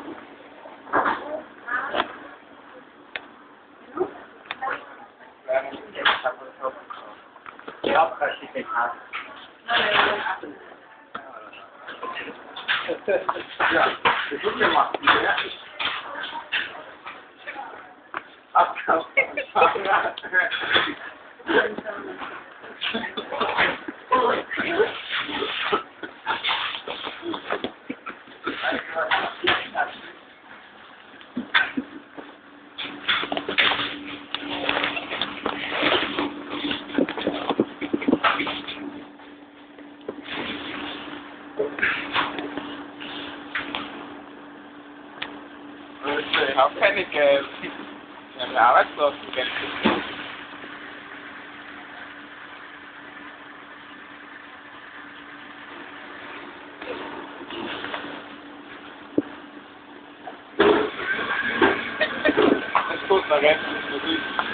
Ja, das ist nicht hart. Ja, das ist gemacht. Ja. Abkauf. Ich habe keine Geld. Ich habe Arbeitslosengeld. Das tut mir recht, das ist